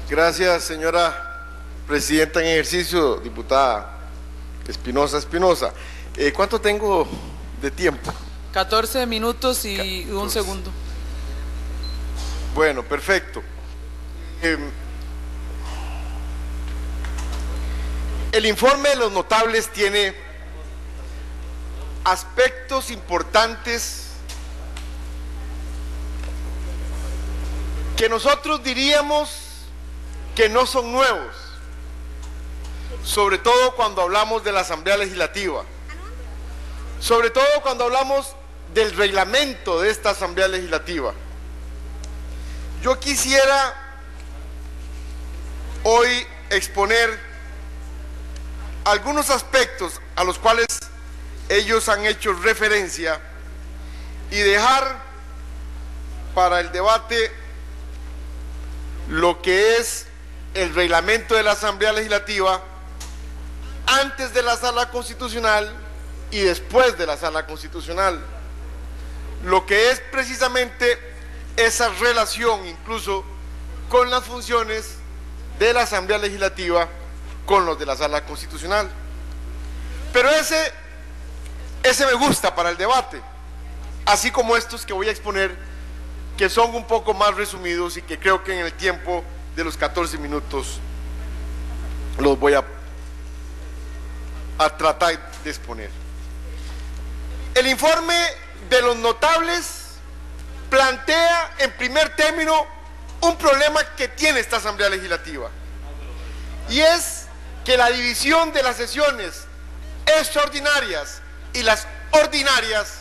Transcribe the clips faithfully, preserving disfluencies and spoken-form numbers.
Gracias, señora presidenta en ejercicio, diputada Espinosa Espinosa. Eh, ¿Cuánto tengo de tiempo? catorce minutos y catorce. Un segundo. Bueno, perfecto. Eh, el informe de los notables tiene aspectos importantes que nosotros diríamos que no son nuevos, sobre todo cuando hablamos de la Asamblea Legislativa, sobre todo cuando hablamos del reglamento de esta Asamblea Legislativa. Yo quisiera hoy exponer algunos aspectos a los cuales ellos han hecho referencia y dejar para el debate lo que es el reglamento de la Asamblea Legislativa antes de la Sala Constitucional y después de la Sala Constitucional, lo que es precisamente esa relación incluso con las funciones de la Asamblea Legislativa con los de la Sala Constitucional. Pero ese, ese me gusta para el debate, así como estos que voy a exponer, que son un poco más resumidos y que creo que en el tiempo de los catorce minutos los voy a, a tratar de exponer. El informe de los notables plantea en primer término un problema que tiene esta Asamblea Legislativa, y es que la división de las sesiones extraordinarias y las ordinarias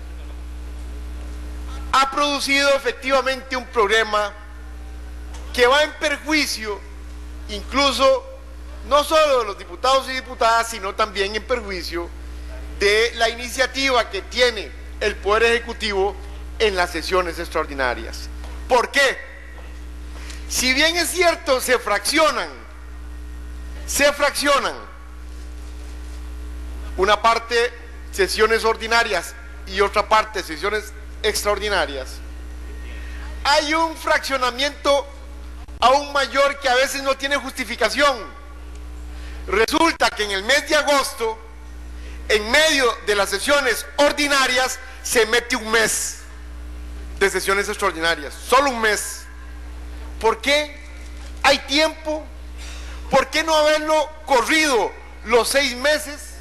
ha producido efectivamente un problema que va en perjuicio incluso no solo de los diputados y diputadas, sino también en perjuicio de la iniciativa que tiene el Poder Ejecutivo en las sesiones extraordinarias. ¿Por qué? Si bien es cierto, se fraccionan, se fraccionan una parte sesiones ordinarias y otra parte sesiones extraordinarias, hay un fraccionamiento aún mayor que a veces no tiene justificación. Resulta que en el mes de agosto, en medio de las sesiones ordinarias, se mete un mes de sesiones extraordinarias, solo un mes. ¿Por qué? ¿Hay tiempo? ¿Por qué no haberlo corrido los seis meses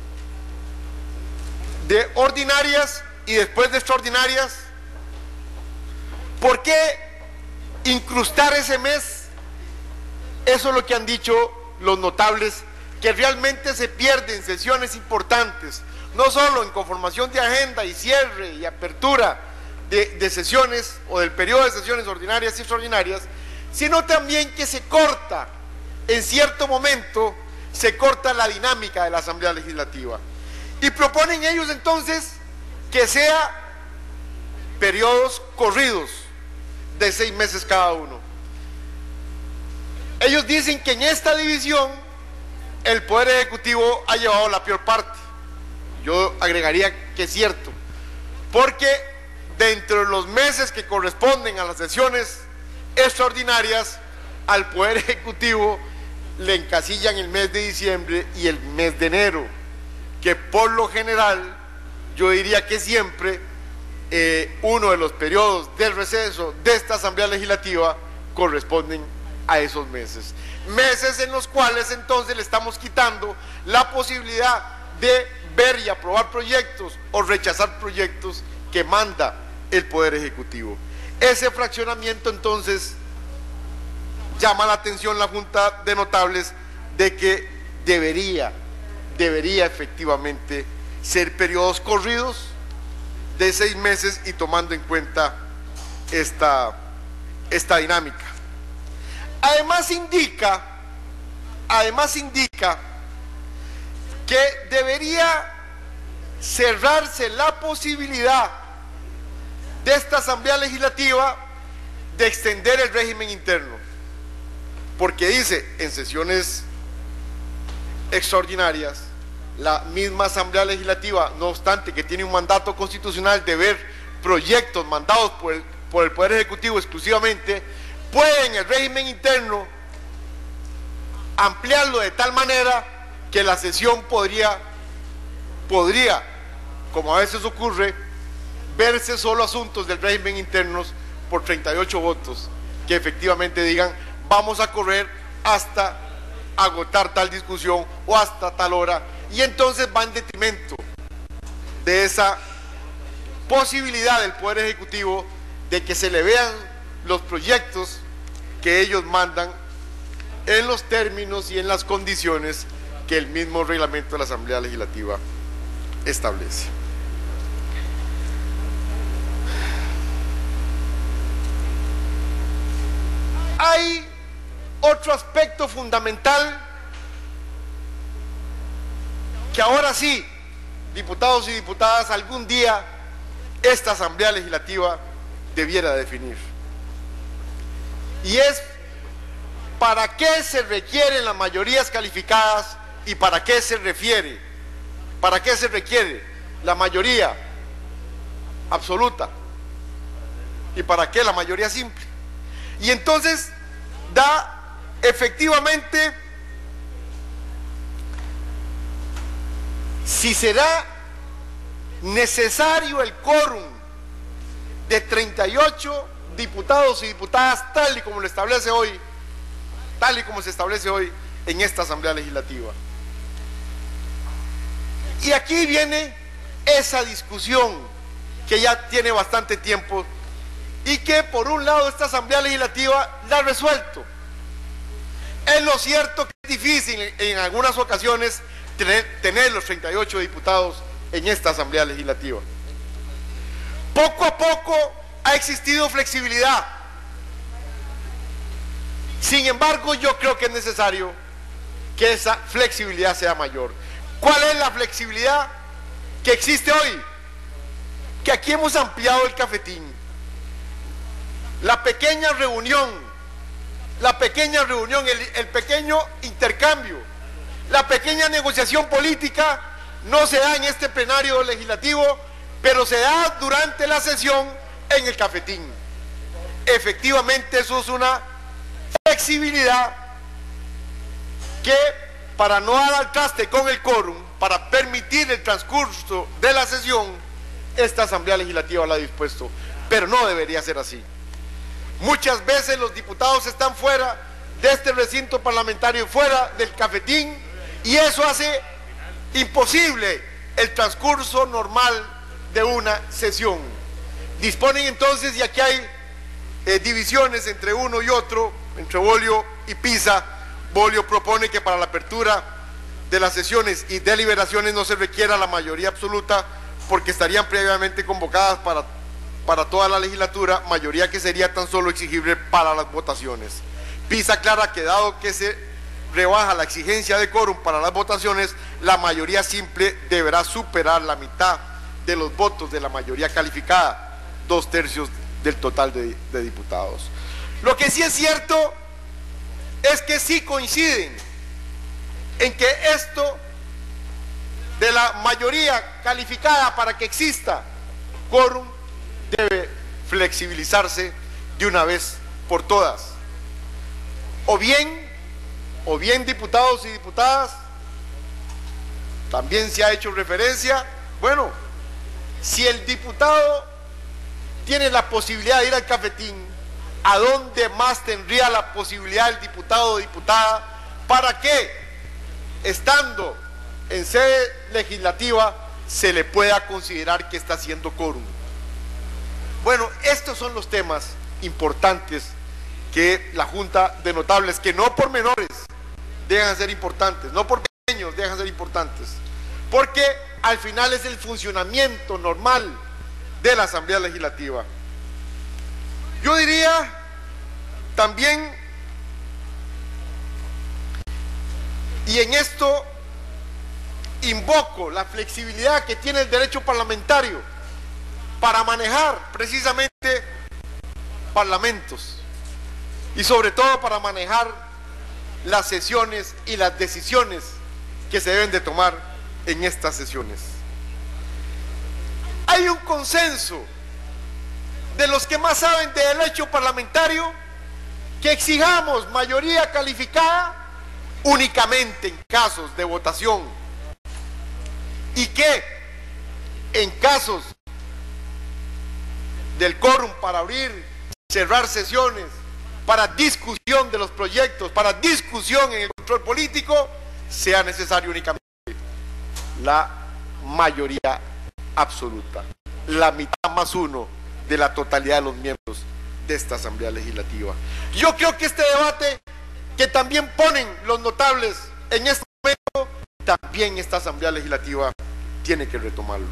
de ordinarias y después de extraordinarias? ¿Por qué incrustar ese mes? Eso es lo que han dicho los notables, que realmente se pierden sesiones importantes, no solo en conformación de agenda y cierre y apertura de, de sesiones o del periodo de sesiones ordinarias y extraordinarias, sino también que se corta, en cierto momento, se corta la dinámica de la Asamblea Legislativa. Y proponen ellos entonces que sea periodos corridos de seis meses cada uno. Ellos dicen que en esta división el Poder Ejecutivo ha llevado la peor parte. Yo agregaría que es cierto, porque dentro de los meses que corresponden a las sesiones extraordinarias, al Poder Ejecutivo le encasillan el mes de diciembre y el mes de enero, que por lo general, yo diría que siempre, eh, uno de los periodos del receso de esta Asamblea Legislativa corresponden a esos meses. Meses en los cuales entonces le estamos quitando la posibilidad de ver y aprobar proyectos o rechazar proyectos que manda el Poder Ejecutivo. Ese fraccionamiento entonces llama la atención la Junta de Notables de que debería, debería efectivamente ser periodos corridos de seis meses y tomando en cuenta esta, esta dinámica. Además indica, además indica que debería cerrarse la posibilidad de esta Asamblea Legislativa de extender el régimen interno, porque dice en sesiones extraordinarias la misma Asamblea Legislativa, no obstante que tiene un mandato constitucional de ver proyectos mandados por el, por el Poder Ejecutivo exclusivamente, puede en el régimen interno ampliarlo de tal manera que la sesión podría, podría, como a veces ocurre, verse solo asuntos del régimen internos por treinta y ocho votos, que efectivamente digan vamos a correr hasta agotar tal discusión o hasta tal hora, y entonces va en detrimento de esa posibilidad del Poder Ejecutivo de que se le vean los proyectos que ellos mandan en los términos y en las condiciones que el mismo reglamento de la Asamblea Legislativa establece. Hay otro aspecto fundamental que ahora sí, diputados y diputadas, algún día esta Asamblea Legislativa debiera definir. Y es para qué se requieren las mayorías calificadas y para qué se refiere, para qué se requiere la mayoría absoluta y para qué la mayoría simple. Y entonces da efectivamente si será necesario el quórum de treinta y ocho diputados y diputadas tal y como lo establece hoy, tal y como se establece hoy en esta Asamblea Legislativa. Y aquí viene esa discusión que ya tiene bastante tiempo y que por un lado esta Asamblea Legislativa la ha resuelto. Es lo cierto que es difícil en algunas ocasiones tener, tener los treinta y ocho diputados en esta Asamblea Legislativa. Poco a poco ha existido flexibilidad. Sin embargo, yo creo que es necesario que esa flexibilidad sea mayor. ¿Cuál es la flexibilidad que existe hoy? Que aquí hemos ampliado el cafetín. La pequeña reunión, la pequeña reunión, el, el pequeño intercambio, la pequeña negociación política no se da en este plenario legislativo, pero se da durante la sesión en el cafetín. Efectivamente, eso es una flexibilidad que, para no dar al traste con el quórum, para permitir el transcurso de la sesión, esta Asamblea Legislativa la ha dispuesto, pero no debería ser así. Muchas veces los diputados están fuera de este recinto parlamentario, fuera del cafetín, y eso hace imposible el transcurso normal de una sesión. Disponen entonces, y aquí hay eh, divisiones entre uno y otro, entre Bolio y Pisa. Bolio propone que para la apertura de las sesiones y deliberaciones no se requiera la mayoría absoluta porque estarían previamente convocadas para, para toda la legislatura, mayoría que sería tan solo exigible para las votaciones. Pisa aclara que dado que se rebaja la exigencia de quórum para las votaciones, la mayoría simple deberá superar la mitad de los votos de la mayoría calificada, dos tercios del total de, de diputados. Lo que sí es cierto es que sí coinciden en que esto de la mayoría calificada para que exista quórum debe flexibilizarse de una vez por todas. O bien, o bien diputados y diputadas, también se ha hecho referencia, bueno, si el diputado tiene la posibilidad de ir al cafetín, ¿a dónde más tendría la posibilidad el diputado o diputada para que, estando en sede legislativa, se le pueda considerar que está haciendo quórum? Bueno, estos son los temas importantes que la Junta de Notables, que no por menores dejan de ser importantes, no por pequeños dejan de ser importantes, porque al final es el funcionamiento normal de la Asamblea Legislativa. Yo diría también, y en esto invoco la flexibilidad que tiene el derecho parlamentario para manejar precisamente parlamentos y sobre todo para manejar las sesiones y las decisiones que se deben de tomar en estas sesiones. Hay un consenso de los que más saben de derecho parlamentario que exijamos mayoría calificada únicamente en casos de votación y que en casos del quórum para abrir, cerrar sesiones, para discusión de los proyectos, para discusión en el control político, sea necesario únicamente la mayoría absoluta, la mitad más uno de la totalidad de los miembros de esta Asamblea Legislativa. Yo creo que este debate que también ponen los notables en este momento, también esta Asamblea Legislativa tiene que retomarlo.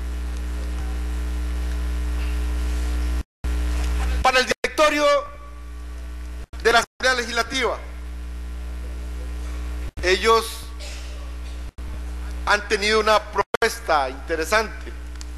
Para el directorio de la Asamblea Legislativa, ellos han tenido una propuesta interesante.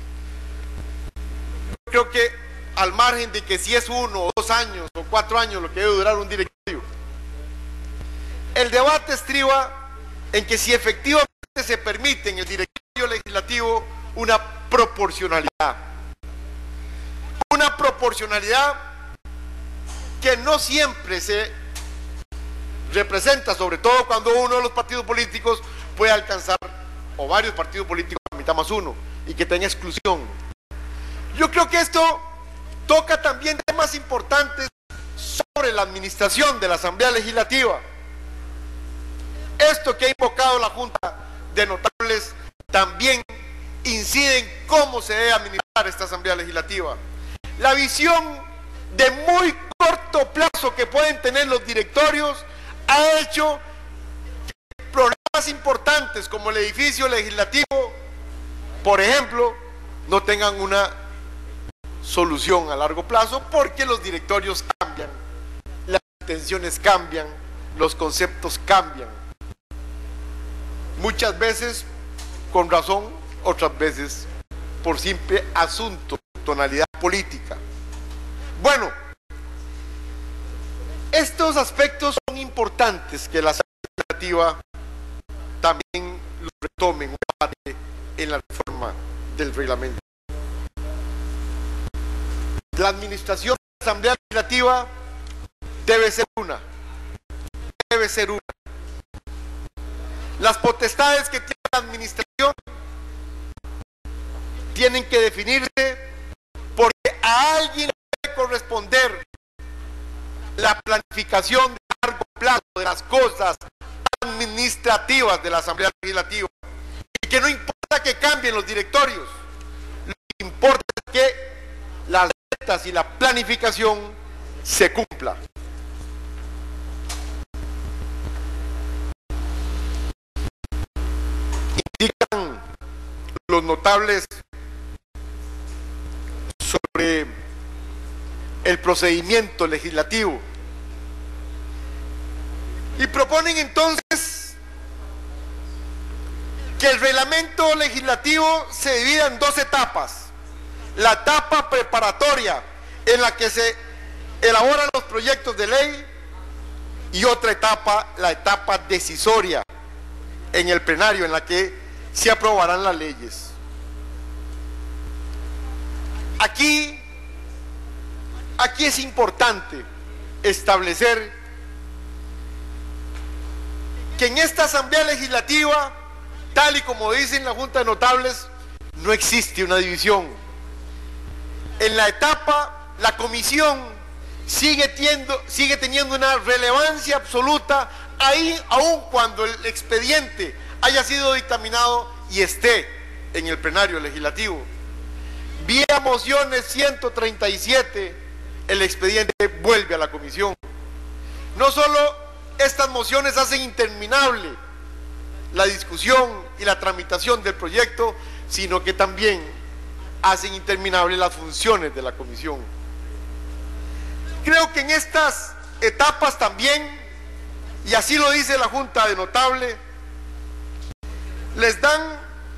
Yo creo que al margen de que si es uno o dos años o cuatro años lo que debe durar un directorio, el debate estriba en que si efectivamente se permite en el directorio legislativo una proporcionalidad, una proporcionalidad que no siempre se representa, sobre todo cuando uno de los partidos políticos puede alcanzar, o varios partidos políticos, a mitad más uno, y que tenga exclusión. Yo creo que esto toca también temas importantes sobre la administración de la Asamblea Legislativa. Esto que ha invocado la Junta de Notables también incide en cómo se debe administrar esta Asamblea Legislativa. La visión de muy corto plazo que pueden tener los directorios ha hecho que problemas importantes como el edificio legislativo, por ejemplo, no tengan una solución a largo plazo, porque los directorios cambian, las intenciones cambian, los conceptos cambian. Muchas veces con razón, otras veces por simple asunto, tonalidad política. Bueno, estos aspectos son importantes que la Asamblea Legislativa también lo retome en un debate en la reforma del reglamento. La administración de la Asamblea Legislativa debe ser una, debe ser una. Las potestades que tiene la administración tienen que definirse porque a alguien debe corresponder la planificación de largo plazo de las cosas administrativas de la Asamblea Legislativa, y que no importa que cambien los directorios, lo que importa es que las metas y la planificación se cumpla. Indican los notables sobre el procedimiento legislativo y proponen entonces que el reglamento legislativo se divida en dos etapas: la etapa preparatoria, en la que se elaboran los proyectos de ley, y otra etapa, la etapa decisoria, en el plenario, en la que se aprobarán las leyes. Aquí, aquí es importante establecer que en esta Asamblea Legislativa, tal y como dicen la Junta de Notables, no existe una división. En la etapa, la comisión sigue teniendo, sigue teniendo una relevancia absoluta, ahí aun cuando el expediente haya sido dictaminado y esté en el plenario legislativo. Vía mociones ciento treinta y siete, el expediente vuelve a la comisión. No solo estas mociones hacen interminable la discusión y la tramitación del proyecto, sino que también hacen interminable las funciones de la comisión. Creo que en estas etapas también, y así lo dice la Junta de Notables, les dan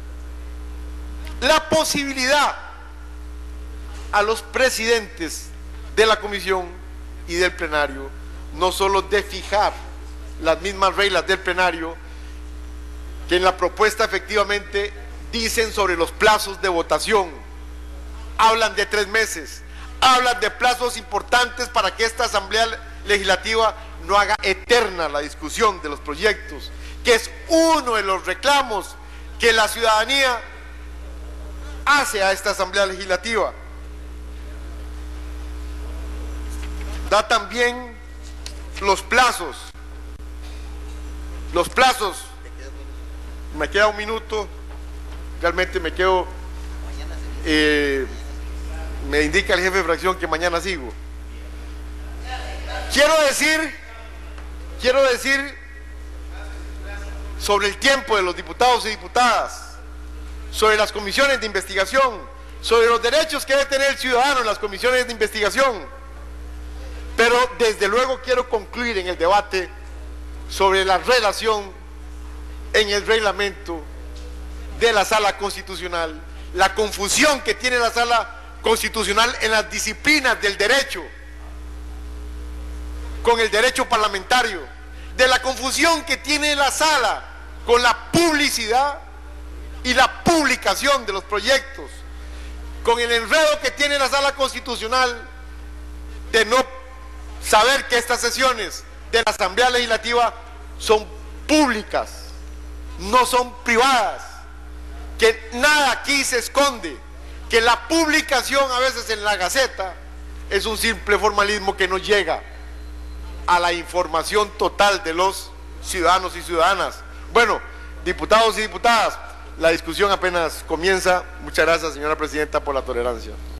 la posibilidad a los presidentes de la comisión y del plenario no solo de fijar las mismas reglas del plenario que en la propuesta efectivamente dicen sobre los plazos de votación, hablan de tres meses, hablan de plazos importantes para que esta Asamblea Legislativa no haga eterna la discusión de los proyectos, que es uno de los reclamos que la ciudadanía hace a esta Asamblea Legislativa. Da también los plazos, los plazos, me queda un minuto, realmente me quedo, eh, me indica el jefe de fracción que mañana sigo. Quiero decir, quiero decir sobre el tiempo de los diputados y diputadas, sobre las comisiones de investigación, sobre los derechos que debe tener el ciudadano en las comisiones de investigación. Pero desde luego quiero concluir en el debate sobre la relación en el reglamento de la Sala Constitucional, la confusión que tiene la Sala Constitucional en las disciplinas del derecho con el derecho parlamentario, de la confusión que tiene la Sala con la publicidad y la publicación de los proyectos, con el enredo que tiene la Sala Constitucional de no saber que estas sesiones de la Asamblea Legislativa son públicas, no son privadas, que nada aquí se esconde, que la publicación a veces en la Gaceta es un simple formalismo que no llega a la información total de los ciudadanos y ciudadanas. Bueno, diputados y diputadas, la discusión apenas comienza. Muchas gracias, señora presidenta, por la tolerancia.